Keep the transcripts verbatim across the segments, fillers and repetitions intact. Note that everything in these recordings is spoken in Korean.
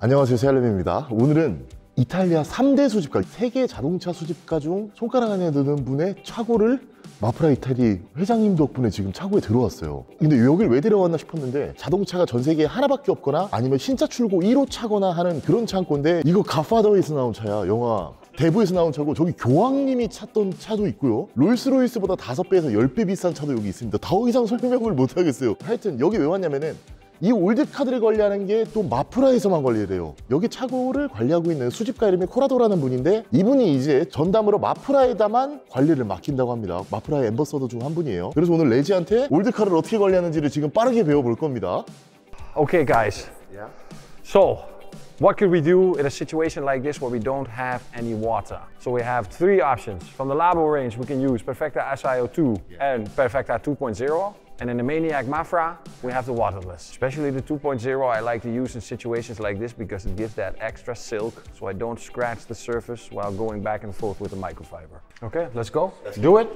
안녕하세요, 세알렘입니다. 오늘은 이탈리아 삼 대 수집가, 세계 자동차 수집가 중 손가락 안에 드는 분의 차고를 마프라 이탈리 회장님 덕분에 지금 차고에 들어왔어요. 근데 여길 왜 데려왔나 싶었는데 자동차가 전 세계에 하나밖에 없거나 아니면 신차 출고 일 호 차거나 하는 그런 창고인데, 이거 갓파더에서 나온 차야. 영화 대부에서 나온 차고, 저기 교황님이 찾던 차도 있고요, 롤스로이스보다 다섯 배에서 열 배 비싼 차도 여기 있습니다. 더 이상 설명을 못 하겠어요. 하여튼 여기 왜 왔냐면은 이 올드카드를 관리하는 게 또 마프라에서만 관리해요. 여기 차고를 관리하고 있는 수집가 이름이 코라도라는 분인데, 이분이 이제 전담으로 마프라에다만 관리를 맡긴다고 합니다. 마프라의 엠버서더 중 한 분이에요. 그래서 오늘 레지한테 올드카를 어떻게 관리하는지를 지금 빠르게 배워볼 겁니다. Okay guys, Yeah. so what could we do in a situation like this where we don't have any water? So we have three options. From the Labo range we can use Perfecta S I O two and Perfecta two point oh. And in the Maniac Mafra, we have the waterless. Especially the two point oh I like to use in situations like this because it gives that extra silk so I don't scratch the surface while going back and forth with the microfiber. Okay, let's go. Let's do it.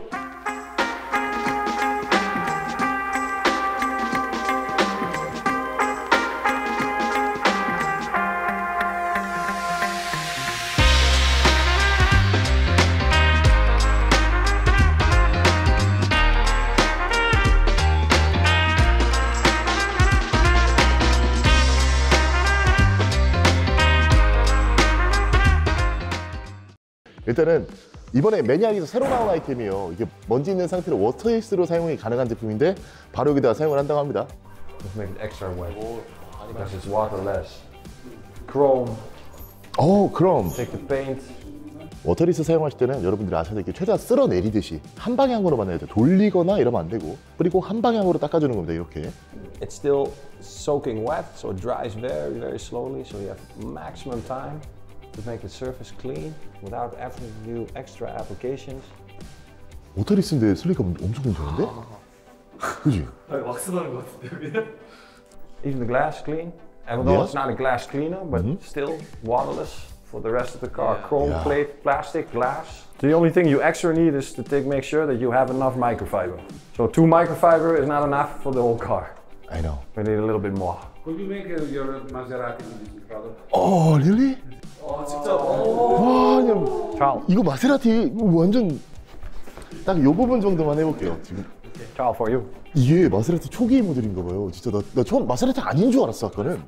일단은 이번에 매니악에서 새로 나온 아이템이에요. 이게 먼지 있는 상태로 워터힐스로 사용이 가능한 제품인데 바로 여기다가 사용을 한다고 합니다. Let's make it extra wet because it's waterless. Chrome. 어, 그럼 Take the paint. 워터힐스 사용하실 때는 여러분들이 아셔야 될 게 최대한 쓸어내리듯이 한 방향으로만 해야 돼요. 돌리거나 이러면 안 되고, 그리고 한 방향으로 닦아주는 겁니다. 이렇게. It's still soaking wet, so it dries very, very slowly. So you have maximum time to make the surface clean without having to do extra applications. 워터힐스인데 슬리가 엄청 괜찮은데? 그지? 왁스 바른 것 같은데 여기는? Even the glass clean. And although Yeah. it's not a glass cleaner, but Mm-hmm. still waterless for the rest of the car. Yeah. Chrome Yeah. plate, plastic, glass. The only thing you extra need is to take, make sure that you have enough microfiber. So two microfiber is not enough for the whole car. I know. We need a little bit more. Could you make uh, your Maserati with this product? 어, 릴리? 아 진짜. 오. 와, 그냥 Ciao. 이거 마세라티 완전 딱 요 부분 정도만 해볼게요. 지금 Ciao for you. 이게 마세라티 초기 모델인가 봐요. 진짜 나, 나 처음 마세라티 아닌 줄 알았어, 아까는.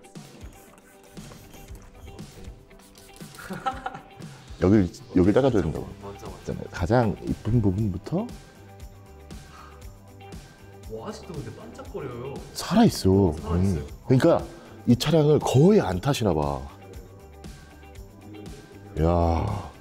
여길 여길 닦아줘야 된다고. 먼저 먼저. 가장 이쁜 부분부터 와 아직도 근데 반짝거려요. 살아있어. 살아있어요. 음. 그러니까 이 차량을 거의 안 타시나 봐. 야.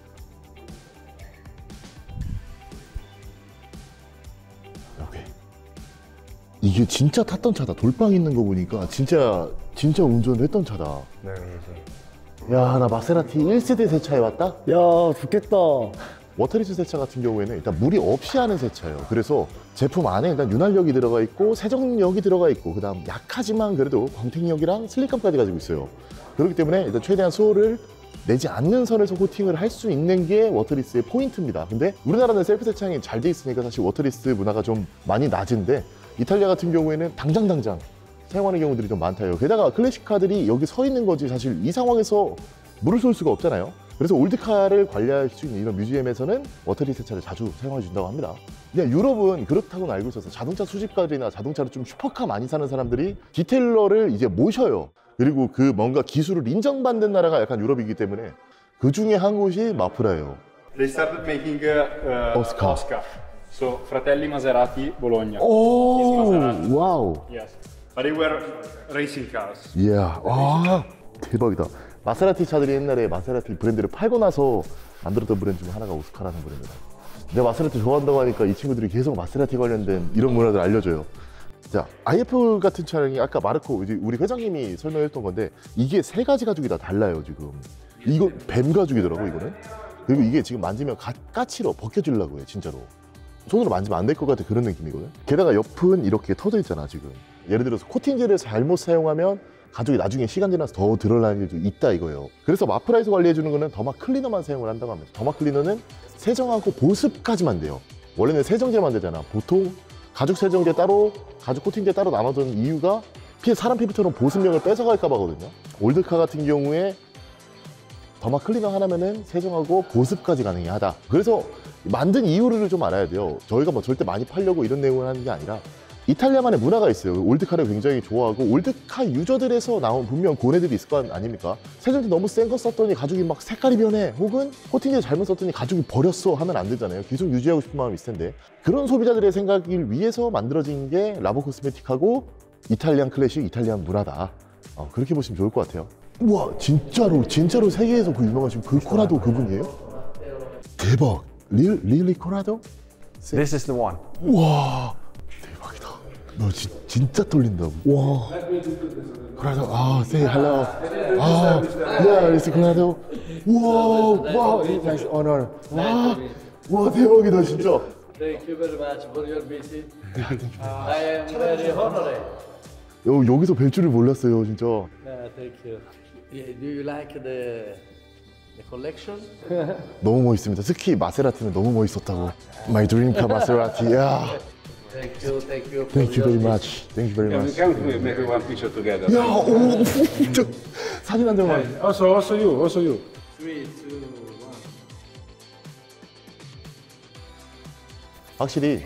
오케이. 이게 진짜 탔던 차다. 돌빵 있는 거 보니까 진짜 진짜 운전했던 차다. Very easy. 야, 나 마세라티 일 세대 세차에 왔다? 야, 좋겠다. 워터리스 세차 같은 경우에는 일단 물이 없이 하는 세차예요. 그래서 제품 안에 일단 윤활력이 들어가 있고 세정력이 들어가 있고, 그 다음 약하지만 그래도 광택력이랑 슬릭감까지 가지고 있어요. 그렇기 때문에 일단 최대한 수호를 내지 않는 선에서 코팅을 할 수 있는 게 워터리스의 포인트입니다. 근데 우리나라는 셀프 세차장이 잘 돼 있으니까 사실 워터리스 문화가 좀 많이 낮은데, 이탈리아 같은 경우에는 당장 당장 사용하는 경우들이 좀 많다요. 게다가 클래식카들이 여기 서 있는 거지 사실 이 상황에서 물을 쏠 수가 없잖아요. 그래서 올드카를 관리할 수 있는 이런 뮤지엄에서는 워터리스 세차를 자주 사용해 준다고 합니다. 그냥 유럽은 그렇다고는 알고 있어서 자동차 수집가들이나 자동차를 좀 슈퍼카 많이 사는 사람들이 디테일러를 이제 모셔요. 그리고 그 뭔가 기술을 인정받는 나라가 약간 유럽이기 때문에 그 중에 한 곳이 마프라예요. They started making uh, uh, Oscar. Oscar. So Fratelli Maserati Bologna. 오, Maserati. 와우. Yes. But they were racing cars. 이야, 와, 대박이다. 마세라티 차들이 옛날에 마세라티 브랜드를 팔고 나서 만들었던 브랜드 중 하나가 오스카라는 브랜드다. 내가 마세라티 좋아한다고 하니까 이 친구들이 계속 마세라티 관련된 이런 문화들 알려줘요. 자, 아이에프 같은 차량이 아까 마르코, 이제 우리 회장님이 설명했던 건데, 이게 세 가지 가죽이 다 달라요, 지금. 이거 뱀 가죽이더라고, 이거는. 그리고 이게 지금 만지면 가, 까치로 벗겨지려고 해, 진짜로. 손으로 만지면 안 될 것 같아, 그런 느낌이거든. 게다가 옆은 이렇게 터져 있잖아, 지금. 예를 들어서 코팅제를 잘못 사용하면 가죽이 나중에 시간 지나서 더 드러나는 일도 있다 이거예요. 그래서 마프라에서 관리해주는 거는 더마 클리너만 사용을 한다고 합니다. 더마 클리너는 세정하고 보습까지만 돼요. 원래는 세정제만 되잖아. 보통 가죽 세정제 따로 가죽 코팅제 따로 나눠두는 이유가 사람 피부처럼 보습력을 뺏어갈까 봐거든요. 올드카 같은 경우에 더마 클리너 하나면은 세정하고 보습까지 가능하다. 그래서 만든 이유를 좀 알아야 돼요. 저희가 뭐 절대 많이 팔려고 이런 내용을 하는 게 아니라 이탈리아만의 문화가 있어요. 올드카를 굉장히 좋아하고 올드카 유저들에서 나온 분명 고뇌들이 있을 거 아닙니까? 세정제 너무 센 거 썼더니 가죽이 막 색깔이 변해, 혹은 코팅제 잘못 썼더니 가죽이 버렸어 하면 안 되잖아요. 계속 유지하고 싶은 마음이 있을 텐데, 그런 소비자들의 생각을 위해서 만들어진 게 라보 코스메틱하고 이탈리안 클래식, 이탈리안 문화다. 어, 그렇게 보시면 좋을 것 같아요. 우와, 진짜로 진짜로 세계에서 그 유명하신 그 코라도 그분이에요? 대박. 릴, 릴리 코라도? This is the one. 우와, 대박이다. 너 지, 진짜 떨린다. 와. 코라도, 아, say hello. 아, yeah, it's 코라도. 우와, 와, nice honor. 와, 와, 대박이다, 진짜. Thank you very much for your visit. I am very honored. 여, 여기서 뵐 줄을 몰랐어요, 진짜. Uh, thank you. Yeah, do you like the the collection? 너무 멋있습니다. 특히 마세라티는 너무 멋있었다고. My dream car 마세라티. 야. Thank you, thank you. For Thank you your very visit. much. Thank you very Yeah, we much. can make one picture together. 야, 오, 진짜 사진 한 장만. Also, also you, also you. Three, two, one. 확실히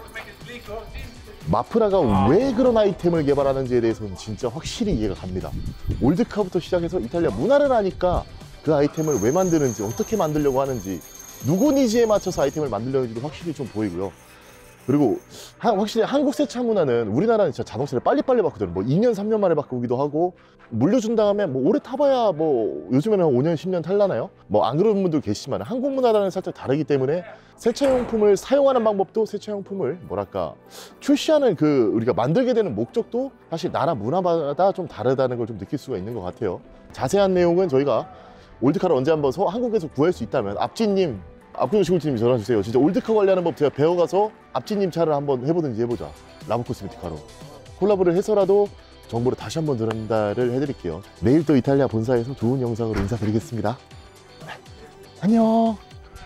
마프라가 왜 그런 아이템을 개발하는지에 대해서는 진짜 확실히 이해가 갑니다. 올드카부터 시작해서 이탈리아 문화를 아니까 그 아이템을 왜 만드는지, 어떻게 만들려고 하는지, 누구 니즈에 맞춰서 아이템을 만들려는지도 확실히 좀 보이고요. 그리고 하, 확실히 한국 세차 문화는, 우리나라는 진짜 자동차를 빨리빨리 바꾸잖아요. 뭐 이 년, 삼 년 만에 바꾸기도 하고, 물려준 다음에 뭐 오래 타봐야 뭐 요즘에는 오 년, 십 년 탈라나요? 뭐 안 그런 분들 계시지만 한국 문화라는 살짝 다르기 때문에 세차용품을 사용하는 방법도, 세차용품을 뭐랄까 출시하는 그 우리가 만들게 되는 목적도 사실 나라 문화마다 좀 다르다는 걸 좀 느낄 수가 있는 것 같아요. 자세한 내용은 저희가 올드카를 언제 한번 서, 한국에서 구할 수 있다면 앞지님, 압구정 시골팀님 전화 주세요. 진짜 올드카 관리하는 법 제가 배워가서 앞지님 차를 한번 해보든지 해보자. 라보 코스메티카로 콜라보를 해서라도 정보를 다시 한번 전달을 해드릴게요. 내일 또 이탈리아 본사에서 좋은 영상으로 인사드리겠습니다. 네. 안녕.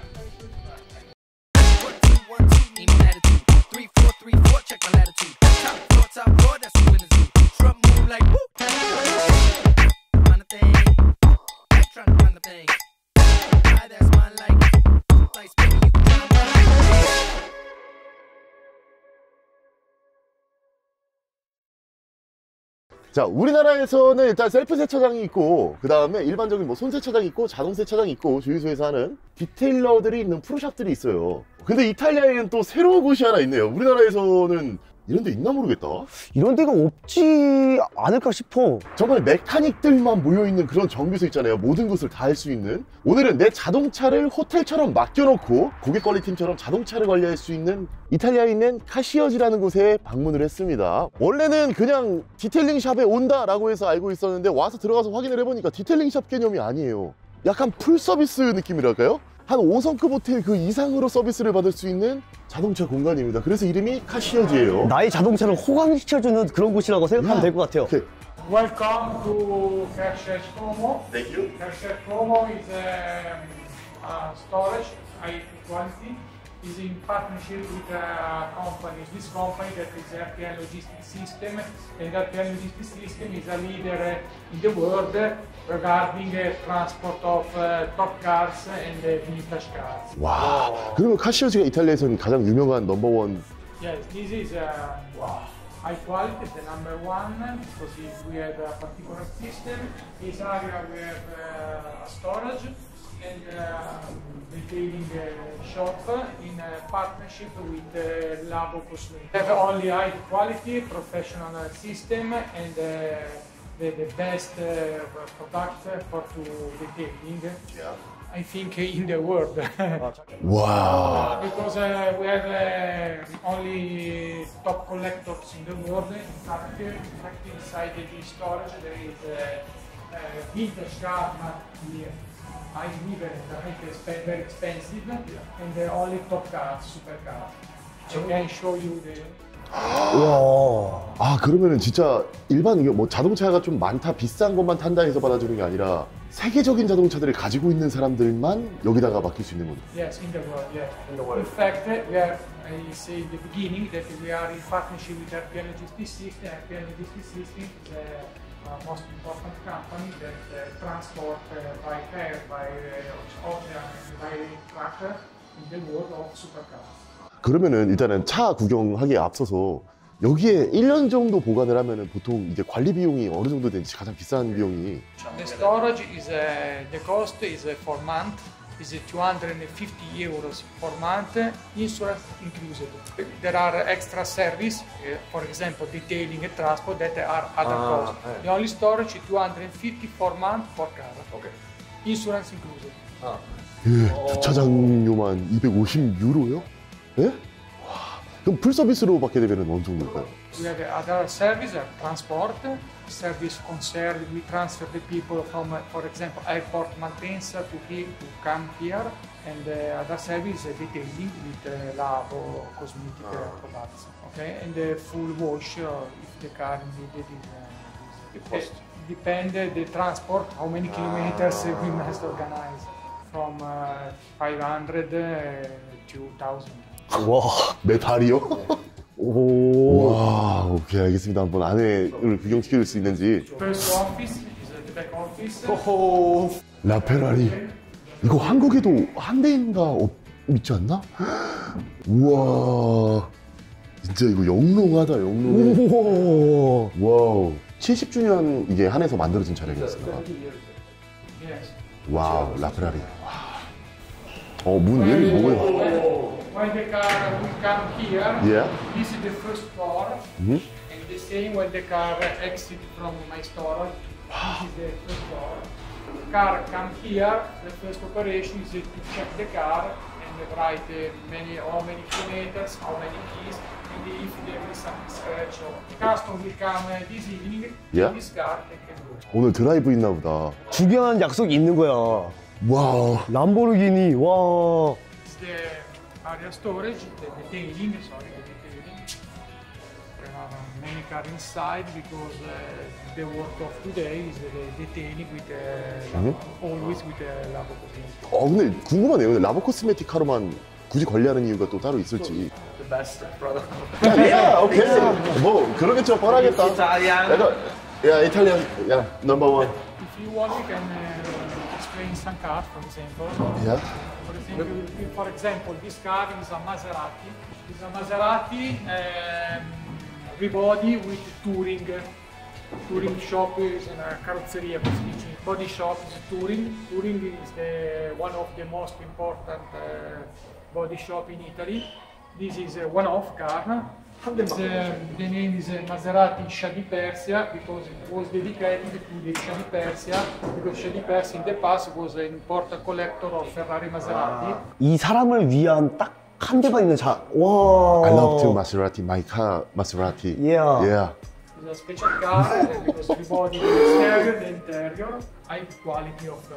자, 우리나라에서는 일단 셀프 세차장이 있고, 그 다음에 일반적인 뭐 손세차장이 있고, 자동 세차장이 있고, 주유소에서 하는 디테일러들이 있는 프로샵들이 있어요. 근데 이탈리아에는 또 새로운 곳이 하나 있네요. 우리나라에서는 이런 데 있나 모르겠다. 이런 데가 없지 않을까 싶어. 정말 메카닉들만 모여있는 그런 정비소 있잖아요. 모든 것을 다 할 수 있는. 오늘은 내 자동차를 호텔처럼 맡겨놓고 고객 관리팀처럼 자동차를 관리할 수 있는 이탈리아에 있는 카시어지라는 곳에 방문을 했습니다. 원래는 그냥 디테일링 샵에 온다라고 해서 알고 있었는데, 와서 들어가서 확인을 해보니까 디테일링 샵 개념이 아니에요. 약간 풀 서비스 느낌이랄까요? 한 오 성급 호텔 그 이상으로 서비스를 받을 수 있는 자동차 공간입니다. 그래서 이름이 카시어지예요. 나의 자동차를 호강시켜주는 그런 곳이라고 생각하면 될 것 같아요. 오케이. Welcome to Carshare Como. Thank you. Carshare Como is a, a storage high quality. Is in partnership with a company. This company that is R P N Logistics System, and R P N Logistics System is a leader in the world regarding uh, transport of uh, top cars and uh, vintage cars. 와, 그러면 카시어지가 이탈리아에서는 가장 유명한 넘버원. Yes, this is uh, high quality, the number one, because we have a particular system. This area we have uh, a storage and uh, retailing uh, shop in uh, partnership with uh, Labo Cosmetics. We have only high quality, professional uh, system and uh, the, the best uh, product for to retailing. Yeah. I think in the world. 와. Because uh, we have uh, only top collectors in the world. In fact, in fact inside the storage there is uh, uh, vintage car, not here. I believe it's very expensive, and they're only top cars, super cars. I can show you the. 와. 아, 그러면은 진짜 일반 이게 뭐 자동차가 좀 많다, 비싼 것만 탄다 해서 받아주는 게 아니라 세계적인 자동차들을 가지고 있는 사람들만 여기다가 맡길 수 있는 거죠. Yes, in the world, yeah. In the world. In fact, we are, I say in the beginning that we are in partnership with R P N Logistics System. R P N Logistics System is a uh, most important company that uh, transport uh, by air, by uh, ocean, and by truck in the world of supercars. 그러면은 일단은 차 구경하기에 앞서서 여기에 일 년 정도 보관을 하면은 보통 이제 관리 비용이 어느 정도 되는지 가장 비싼 비용이 The storage is uh, the cost is uh, for month is uh, two hundred fifty euros per month, insurance included. There are extra service, uh, for example, detailing and transport that are other Ah, costs. eh. The only storage is two hundred fifty per month per car. Okay. Insurance included. 아, 예, 주차장료만 이백오십 유로요? 예? 와, 그럼 풀 서비스로 받게 되면 어느 정도일까요? We have other service, uh, transport, service concern. We transfer the people from, uh, for example, airport maintenance to here to come here, and uh, other service uh, detailing with uh, lab or cosmetic uh, products. Okay, and the full wash uh, if the car needed is. Uh, is cost. Depend uh, the transport, how many kilometers uh, we must organize, from uh, five hundred uh, to one thousand. 와. 매 달이요? 오. 와, 오케이, 알겠습니다. 한번 안에를 구경시켜줄 수 있는지. First office is uh, the back office. 호호. 라페라리. 이거 한국에도 한 대인가 없, 있지 않나? 우와. 진짜 이거 영롱하다, 영롱해. 오. 와우. 칠십 주년 이게 한해서 만들어진 차량이었습니다. Yes. 와우, 라페라리. 와. 어, 문 왜 뭐야? When the car will come here, Yeah. this is the first floor, Mhm. and the same when the car exit from my storage, this is the first floor. Car come here, the first operation is to check the car and write uh, many, how many kilometers, how many keys, and if there is some scratch or customer will come uh, this evening, Yeah. this car they can go. 오늘 드라이브 있나 보다. 중요한 약속이 있는 거야. 와우. 람보르기니. 와. It's the area storage, the detailing, sorry, the detailing. There are many cars inside because uh, the work of today is the detailing with uh, always with the labo cosmetic. 어, 근데 궁금하네요. 라보 코스메틱 하루만 굳이 관리하는 이유가 또 따로 있을지. the best product. 야, 오케이. 뭐 그러겠죠. 뻔하겠다. Italian. 약간, 야, 이탈리안, 야, 넘버 원. If you want, you can uh, explain some cars, for example. 야, For example, if- for example, this car is a Maserati. It's a Maserati um, rebody with touring. Touring shop is a carrozzeria, basically. Body shop is touring. Touring is the, one of the most important uh, body shop in Italy. This is a one-off car. It's, uh, the name is uh, Maserati Shadi Persia because it was dedicated to the Shadi Persia because Shadi Persia in the past was an important collector of Ferrari Maserati. 이 사람을 위한 딱 한 대만 있는 차. 와. I love to Maserati, my car, Maserati. Yeah. Yeah. It's a special car uh, because we bought the exterior, the interior, high quality of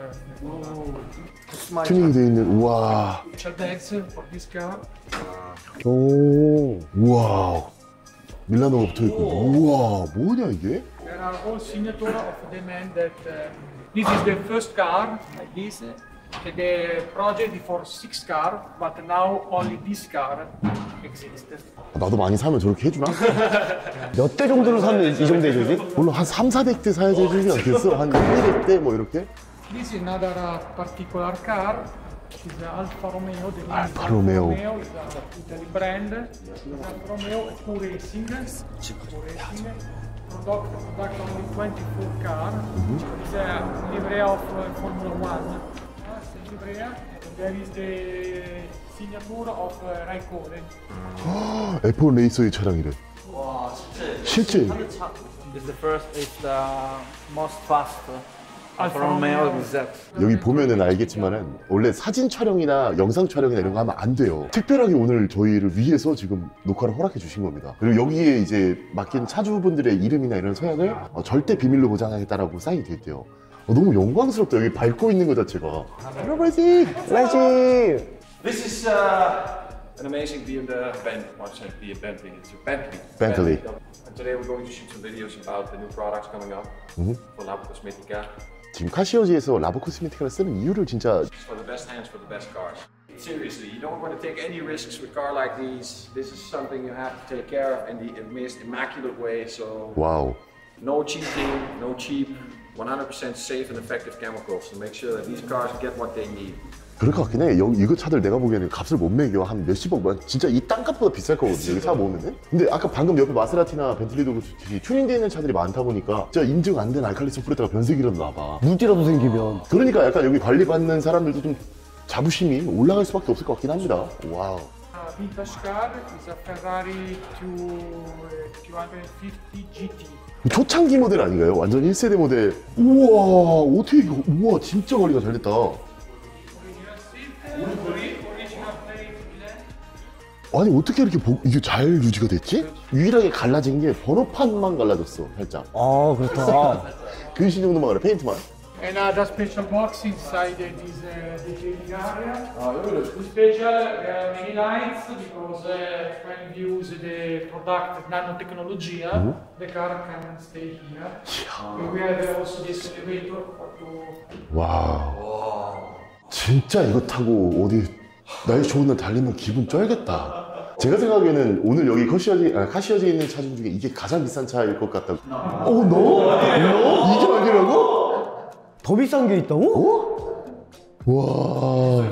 uh, 튜닝이 돼 있는, 우와. special bags for this car. 오. 우와. 밀라노가 붙어 있고, 우와, 뭐냐 이게? There are all signature of the man that uh, this is the first car like this. The project is for six cars, but now only this car exists. 나도 많이 사면 저렇게 해주나? 몇 대 정도로 사면 이 정도 해주지? 물론 한 삼, 사백 대 사야지 해주지 않겠어? 한 이백 대 뭐 이렇게? This is another uh, particular car. It's uh, Alfa Romeo. The name Alfa is Romeo. Alfa Romeo. It's an Italy brand. It's Alfa Romeo Q Racing. Q Racing. Product, product only twenty-four cars. It's a livery of uh, Formula One. Uh, it's a livery. There is the signature of uh, Raikkonen. 에프 원 레이서의 차량이래. 와, 실제. 실제. It's the first, it's the most fast Alfa Alfa Romeo Romeo. Z. 여기 보면은 알겠지만은 원래 사진 촬영이나 영상 촬영이나 이런 거 하면 안 돼요. 특별하게 오늘 저희를 위해서 지금 녹화를 허락해 주신 겁니다. 그리고 여기에 이제 맡긴 차주분들의 이름이나 이런 서약을 어, 절대 비밀로 보장하겠다라고 사인이 돼 있대요. 어, 너무 영광스럽다. 여기 밟고 있는 것 자체가. 할아버지! 레지. This is uh, an amazing B M W, ben, what's it, be a Bentley, it's a Bentley. Bentley. And today we're going to shoot some videos about the new products coming up for Labo Cosmetica. 지금 카시오지에서 라보 코스메티카를 쓰는 이유를 진짜 It's for the best hands for the best cars. Seriously, you don't want to take any risks with a car like these. This is something you have to take care of in the most immaculate way. So 와우. No cheating, no cheap, one hundred percent safe and effective chemicals to make sure that these cars get what they need. 그럴 것 같긴 해. 여기 이거 차들 내가 보기에는 값을 못 매겨. 한 몇십억, 진짜 이 땅값보다 비쌀 거거든요. 여기 차 모으면은. 근데 아까 방금 옆에 마세라티나 벤틀리도 그렇듯이 튜닝되어 있는 차들이 많다 보니까 진짜 인증 안 된 알칼리 소프레타가 변색이라도 나봐. 물기라도 생기면. 그러니까 약간 여기 관리받는 사람들도 좀 자부심이 올라갈 수밖에 없을 것 같긴 합니다. 와우. Uh, vintage car is a Ferrari two fifty G T. 초창기 모델 아닌가요? 완전 일 세대 모델. 우와, 어떻게 이거, 우와, 진짜 관리가 잘 됐다. 아니, 어떻게 이렇게 보, 이게 잘 유지가 됐지? 유일하게 갈라진 게 번호판만 갈라졌어, 살짝. 아, 그렇다. 근신 정도만 그래, 페인트만. Another special box inside this uh, detailing area. This special uh, many lights because uh, when you use the product nanotechnology, Mm-hmm. the car can stay here. We have also this elevator to. 와. 진짜 이거 타고 어디 날씨 좋은 날 달리면 기분 쩔겠다. 제가 생각에는 오늘 여기 카시어지, 아, 카시어지에 있는 차 중 중에 이게 가장 비싼 차일 것 같다고. 어, 너? 너? 이게 말이라고? 더 비싼 게 있다고? 어? 와.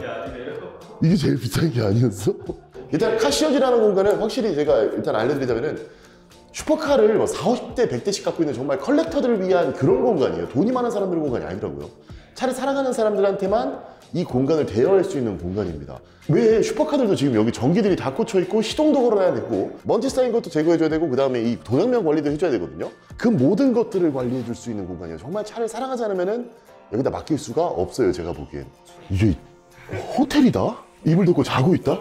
이게 제일 비싼 게 아니었어? 일단 카시어지라는 공간은 확실히 제가 일단 알려드리자면은 슈퍼카를 뭐 사오십 대, 백 대씩 갖고 있는 정말 컬렉터들을 위한 그런 공간이에요. 돈이 많은 사람들 공간이 아니더라고요. 차를 사랑하는 사람들한테만 이 공간을 대여할 수 있는 공간입니다. 왜 슈퍼카들도 지금 여기 전기들이 다 꽂혀 있고 시동도 걸어놔야 되고 먼지 쌓인 것도 제거해줘야 되고 그 다음에 이 도난명 관리도 해줘야 되거든요. 그 모든 것들을 관리해줄 수 있는 공간이에요. 정말 차를 사랑하지 않으면은 여기다 맡길 수가 없어요. 제가 보기엔 이게 호텔이다? 이불 덮고 자고 있다?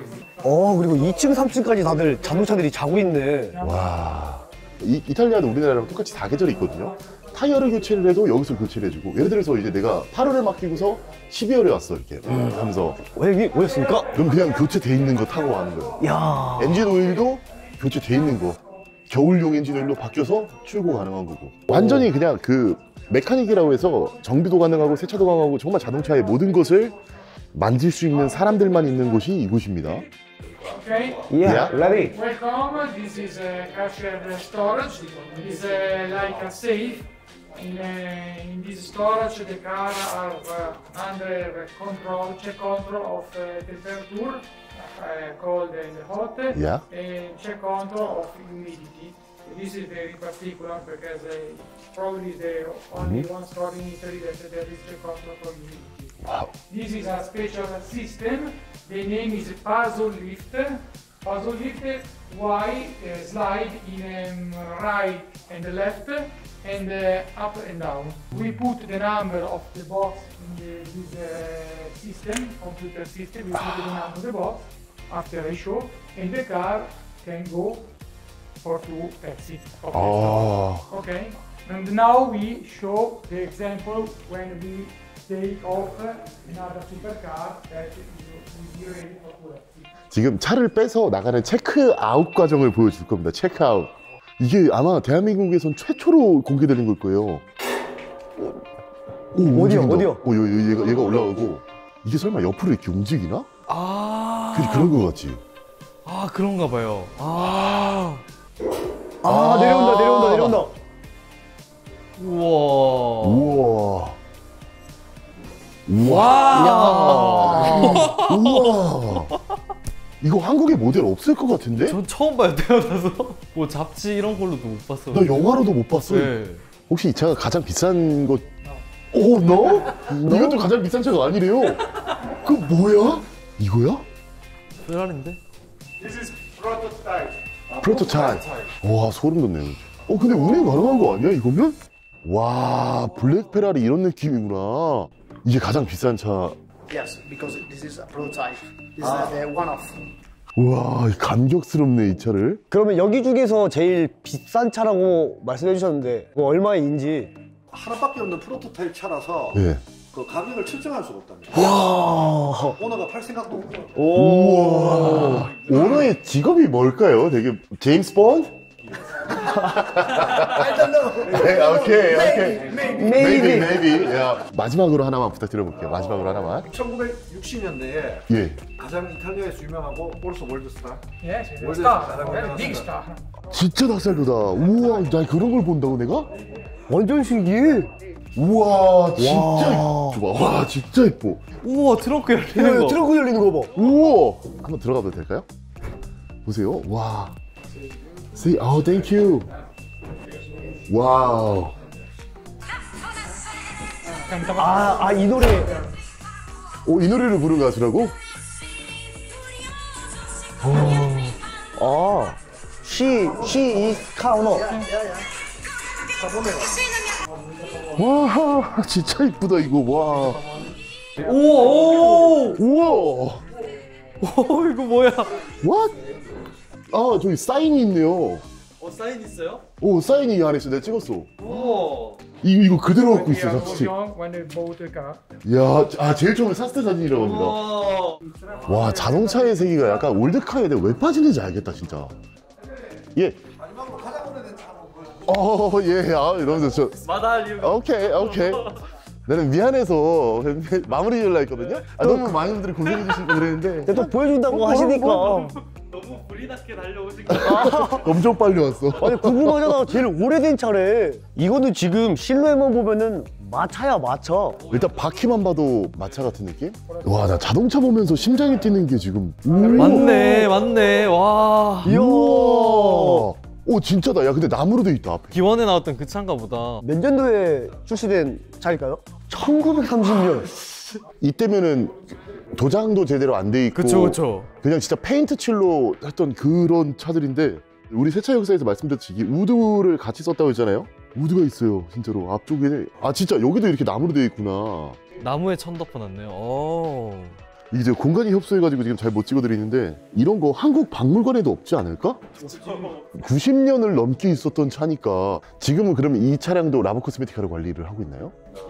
어, 그리고 이 층, 삼 층까지 다들 자동차들이 자고 있네. 와. 이, 이탈리아도 우리나라랑 똑같이 사계절이 있거든요. 타이어를 교체를 해도 여기서 교체를 해주고 예를 들어서 이제 내가 팔월에 맡기고서 십이월에 왔어 이렇게 음. 하면서 왜 여기 뭐였습니까? 그럼 그냥 교체돼 있는 거 타고 가는 거야. 야. 엔진 오일도 교체돼 있는 거 겨울용 엔진 오일로 바뀌어서 출고 가능한 거고 완전히 그냥 그 메카닉이라고 해서 정비도 가능하고 세차도 가능하고 정말 자동차의 모든 것을 만질 수 있는 사람들만 있는 곳이 이곳입니다. Okay. Yeah, ready. Welcome. This is a cashier storage. It's uh, like a safe. In, uh, in this storage, the car are uh, under control, check control of uh, temperature, uh, cold and hot, Yeah. and check control of humidity. This is very particular because uh, probably the only Mm-hmm. one store in Italy that there is check control for humidity. Wow. This is a special system. The name is Puzzle Lift. Puzzle Lift, why uh, slide in um, right and left and uh, up and down. We put the number of the box in the, this uh, system, computer system. We put the number of the box after I show, and the car can go for two exits. Okay. 아. Okay. And now we show the example when we take off another supercar that will be ready for two exits. 지금 차를 빼서 나가는 체크아웃 과정을 보여줄 겁니다. 체크아웃. 이게 아마 대한민국에선 최초로 공개되는 걸 거예요. 오, 어디요, 움직인다. 어디요? 어, 얘, 얘가, 얘가 올라가고. 이게 설마 옆으로 이렇게 움직이나? 아, 그, 그런 거 같지? 아 그런가 봐요. 아, 아, 내려온다, 내려온다, 내려온다. 우와. 우와. 와. 우와. 이거 한국에 모델 없을 것 같은데? 전 처음 봐요 태어나서. 뭐 잡지 이런 걸로도 못 봤어요. 나 영화로도 못 봤어. 네. 혹시 이 차가 가장 비싼 것? 오, 너? 이것도 가장 비싼 차가 아니래요. 그 뭐야? 이거야? 페라리인데? This is prototype. 프로토타입. 와, 소름 돋네. 어, 근데 운행 가능한 거 아니야, 이거면? 와, 블랙 페라리 이런 느낌이구나. 이게 가장 비싼 차. Yes, because this is a prototype. This is the one-off. 우와, 감격스럽네, 이 차를. 그러면 여기 중에서 제일 비싼 차라고 말씀해 주셨는데 그거 얼마인지. 하나밖에 없는 프로토타입 차라서 네. 그 가격을 측정할 수가 없답니다. 이야. 오너가 팔 생각도 없고. 우와. 오너의 직업이 뭘까요? 되게 제임스 본? I don't know. 네, 오케이, 오케이. Maybe. Maybe, maybe. 야, 마지막으로 하나만 부탁드려볼게요. 마지막으로 하나만. 천구백육십 년대에 예. 가장 이탈리아에서 유명하고 오르소 월드스타. Yes, it's a World star. star. Very big star. 진짜 닭살도다. 우와, 나 그런 걸 본다고 내가? 완전 신기해. 우와, 진짜 이뻐. 와, 진짜 이뻐. 우와 트렁크 열리는 거. 트렁크 열리는 거 봐. 우와. 한번 들어가도 될까요? 보세요. 와. See, oh, thank you. 와우. 아, 아, 이 노래. 오, 이 노래를 부른 가수라고? 아, she, she is 카우너. 와, 진짜 이쁘다 이거. 와. 우와 오. 우와. 오 이거 뭐야? What? 아, 저기 사인이 있네요. 어 사인 있어요? 오, 사인이 이 안에 있어. 내가 찍었어. 우와. 이거 이거 그대로 갖고 We 있어, are 자칫. young when they bought the car. 야, 아 제일 처음에 샀을 때 사진이라고 합니다. 우와. 와, 자동차의 세계가 약간 올드카에 내가 왜 빠지는지 알겠다, 진짜. 예. 어, 예, 아, 이러면서 저, 마다할 이유가. 오케이, 오케이. 나는 미안해서 마무리 지으려 했거든요. 아, 너무 많은 분들이 고생해 주시고 그랬는데 근데 또 보여준다고 하시니까. 너무 불이 났게 달려오신 거. 엄청 빨리 왔어. 아니, 궁금하잖아. 제일 오래된 차래. 이거는 지금 실루엣만 보면은 마차야, 마차. 일단 바퀴만 봐도 마차 같은 느낌? 와, 나 자동차 보면서 심장이 뛰는 게 지금. 맞네 맞네 와. 이야. 오, 진짜다. 야, 근데 나무로 돼 있다, 앞에. 기원에 나왔던 그 차인가 보다. 몇 년도에 출시된 차일까요? 천구백삼십 년. 이때면은 도장도 제대로 안 돼 있고. 그쵸 그쵸. 그냥 진짜 페인트 칠로 했던 그런 차들인데, 우리 세차 역사에서 말씀드렸듯이 이게 우드를 같이 썼다고 했잖아요. 우드가 있어요, 진짜로. 앞쪽에. 아, 진짜 여기도 이렇게 나무로 되어 있구나. 나무에 천 덮어놨네요. 오. 이게 이제 공간이 협소해가지고 지금 잘 못 찍어드리는데, 이런 거 한국 박물관에도 없지 않을까? 구십 년을 넘게 있었던 차니까. 지금은 그러면 이 차량도 라보 코스메티카로 관리를 하고 있나요?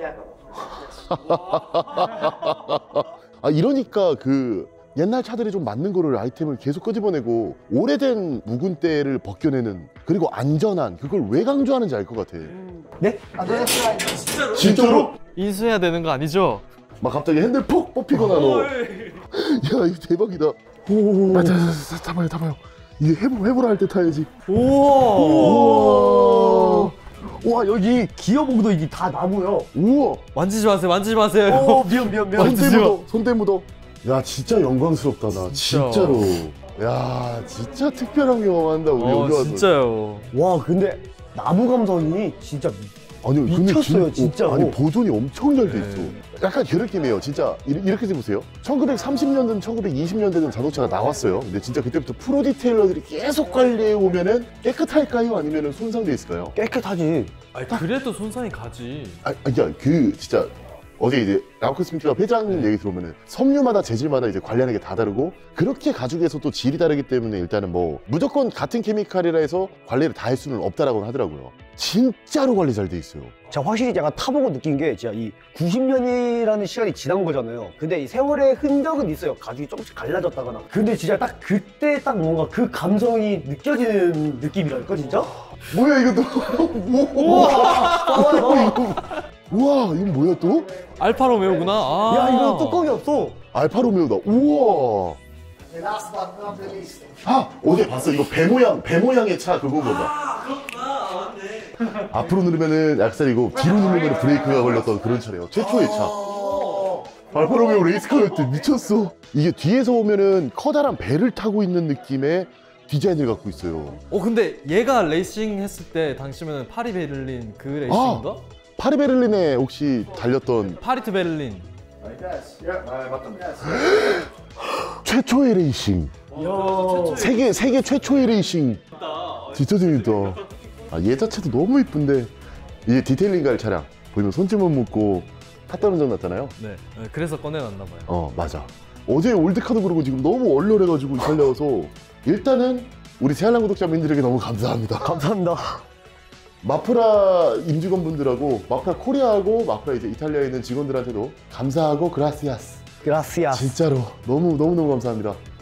아, 이러니까 그 옛날 차들이 좀 맞는 거를 아이템을 계속 끄집어내고 오래된 묵은 때를 벗겨내는, 그리고 안전한, 그걸 왜 강조하는지 알 것 같아. 네? 진짜로? 인수해야 되는 거 아니죠? 막 갑자기 핸들 폭 뽑히거나 너. 야, 이거 대박이다. 오, 아, 자, 자, 자, 타봐요, 타봐요. 이게 해보, 해보라 할 때 타야지. 우와. 우와. 와, 여기 기어봉도 이게 다 나무요. 우와. 만지지 마세요 만지지 마세요. 오, 미안, 미안, 미안. 손대 묻어, 손대 묻어. 야, 진짜 영광스럽다, 나. 진짜. 진짜로. 야, 진짜 특별한 경험한다, 우리 어 여기 와서. 진짜요. 와, 근데 나무 감성이 진짜 미... 아니, 근데 미쳤어요, 진- 진짜로. 아니, 보존이 엄청 잘 돼 있어. 네. 약간 그런 느낌이에요. 진짜 이- 이렇게 보세요. 천구백삼십 년대든 천구백이십 년대든 자동차가 나왔어요. 근데 진짜 그때부터 프로 디테일러들이 계속 관리해 오면은 깨끗할까요? 아니면 손상돼 있을까요? 깨끗하지. 아니 그래도 손상이 가지. 아, 그러니까 그 진짜 어제 이제 라우코스미티가 회장님 얘기 들어보면은 섬유마다 재질마다 이제 관리하는 게 다 다르고, 그렇게 가죽에서 또 질이 다르기 때문에 일단은 뭐 무조건 같은 케미칼이라 해서 관리를 다 할 수는 없다라고 하더라고요. 진짜로 관리 잘 돼 있어요. 제가 확실히 약간 타보고 느낀 게 진짜 이 구십 년이라는 시간이 지난 거잖아요. 근데 이 세월의 흔적은 있어요. 가죽이 조금씩 갈라졌다거나. 근데 진짜 딱 그때 딱 뭔가 그 감성이 느껴지는 느낌이랄까, 진짜? 뭐야 이거 또? 우와! 우와, 이건 뭐야 또? 알파로메오구나. 아. 야, 이거 뚜껑이 없어. 알파로메오다. 우와. The last but not the least. 아, 어제 봤어. 이거 배 모양, 배 모양의 차 그건가 봐. 아 그렇구나. 맞네. 앞으로 누르면은 약살이고 뒤로 누르면 브레이크가 걸렸던 그런 차래요. 최초의 차. 알파로메오 레이스카였대. 미쳤어. 이게 뒤에서 오면은 커다란 배를 타고 있는 느낌의 디자인을 갖고 있어요. 어 근데 얘가 레이싱 했을 때 당시면은 파리 베를린 그 레이싱인가? 파리 베를린에 혹시 달렸던 파리 투 베를린. 아, 맞다. 최초의 레이싱. 세계 세계 최초의 레이싱. 진짜 재밌다. 아, 얘 자체도 너무 이쁜데 이게 디테일링 갈 차량 보이면 손짓만 묶고 탔다는 점 났잖아요. 네. 네, 그래서 꺼내놨나 봐요. 어, 맞아. 어제 올드카도 그러고 지금 너무 얼얼해가지고 달려와서 일단은 우리 새알람 구독자분들에게 너무 감사합니다. 감사합니다. 마프라 임직원분들하고 마프라 코리아하고 마프라 이제 이탈리아에 있는 직원들한테도 감사하고 그라시아스. 그라시아. 진짜로 너무 너무 너무 감사합니다.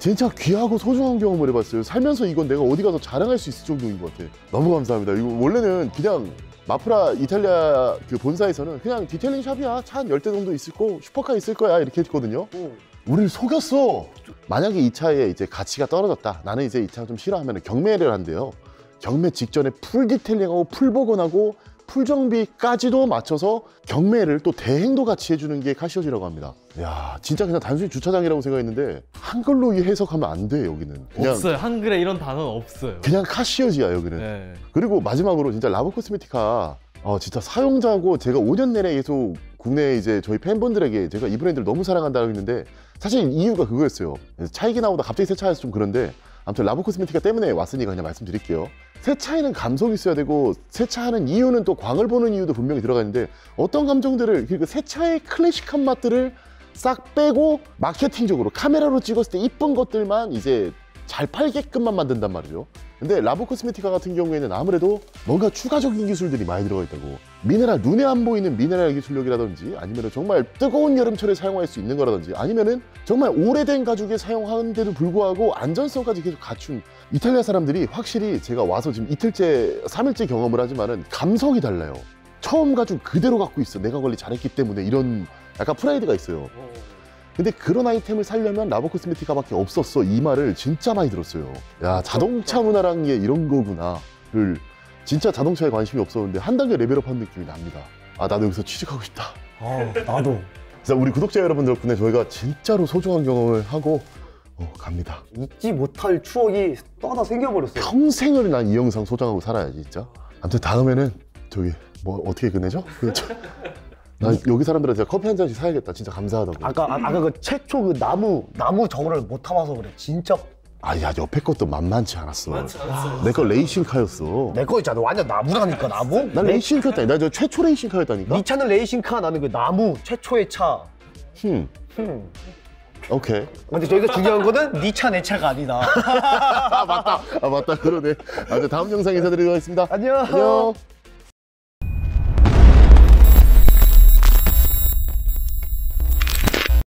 진짜 귀하고 소중한 경험을 해봤어요. 살면서 이건 내가 어디 가서 자랑할 수 있을 정도인 것 같아. 너무 감사합니다. 이거 원래는 그냥 마프라 이탈리아 그 본사에서는 그냥 디테일링 샵이야. 차 한 열 대 정도 있을 거, 슈퍼카 있을 거야. 이렇게 했거든요. 우리를 속였어. 만약에 이 차의 이제 가치가 떨어졌다. 나는 이제 이 차 좀 싫어하면 경매를 한대요. 경매 직전에 풀 디테일링하고 풀 복원하고 풀 정비까지도 맞춰서 경매를 또 대행도 같이 해주는 게 카시오지라고 합니다. 야, 진짜 그냥 단순히 주차장이라고 생각했는데 한글로 해석하면 안 돼. 여기는 그냥 없어요. 한글에 이런 단어는 없어요. 그냥 카시오지야 여기는. 네. 그리고 마지막으로 진짜 라보 코스메티카 어, 진짜 사용자고 제가 오 년 내내 계속 국내 이제 저희 팬분들에게 제가 이 브랜드를 너무 사랑한다고 했는데 사실 이유가 그거였어요. 차 얘기 나오다 갑자기 새 차에서 좀 그런데 아무튼 라보 코스메티카 때문에 왔으니까 그냥 말씀드릴게요. 새 차에는 감성이 있어야 되고 새 차 하는 이유는 또 광을 보는 이유도 분명히 들어가 있는데 어떤 감정들을 그리고 새 차의 클래식한 맛들을 싹 빼고 마케팅적으로 카메라로 찍었을 때 이쁜 것들만 이제 잘 팔게끔만 만든단 말이죠. 근데 라보 코스메티카 같은 경우에는 아무래도 뭔가 추가적인 기술들이 많이 들어가 있다고. 미네랄, 눈에 안 보이는 미네랄 기술력이라든지 아니면 정말 뜨거운 여름철에 사용할 수 있는 거라든지 아니면은 정말 오래된 가죽에 사용하는데도 불구하고 안전성까지 계속 갖춘 이탈리아 사람들이 확실히 제가 와서 지금 이틀째, 삼일째 경험을 하지만은 감성이 달라요. 처음 가죽 그대로 갖고 있어. 내가 관리 잘했기 때문에 이런 약간 프라이드가 있어요. 근데 그런 아이템을 살려면 라보 코스메티카밖에 없었어. 이 말을 진짜 많이 들었어요. 야, 자동차 문화라는 게 이런 거구나를 진짜 자동차에 관심이 없었는데 한 단계 레벨업한 느낌이 납니다. 아, 나도 여기서 취직하고 싶다. 아, 나도. 그래서 우리 구독자 여러분들 덕분에 저희가 진짜로 소중한 경험을 하고 어, 갑니다. 잊지 못할 추억이 또 하나 생겨버렸어요. 평생을 난 이 영상 소장하고 살아야지 진짜. 아무튼 다음에는 저기 뭐 어떻게 끝내죠? 나 여기 사람들한테 커피 한 잔씩 사야겠다. 진짜 감사하다고. 아까 아, 아까 그 최초 그 나무 나무 저거를 못 타봐서 그래. 진짜 아, 야, 옆에 것도 만만치 않았어. 내 거 레이싱카였어. 내 거 있잖아. 완전 나무라니까 나무. 난 레이싱카였다니. 나 저 최초 레이싱카였다니까. 네 차는 레이싱카, 나는 그 나무 최초의 차. 흠. 흠. 오케이. 근데 저희가 중요한 거는 네 차 내 차가 아니다. 아, 맞다. 아, 맞다. 그러네. 아, 다음 영상 인사드리도록 하겠습니다. 안녕. 안녕.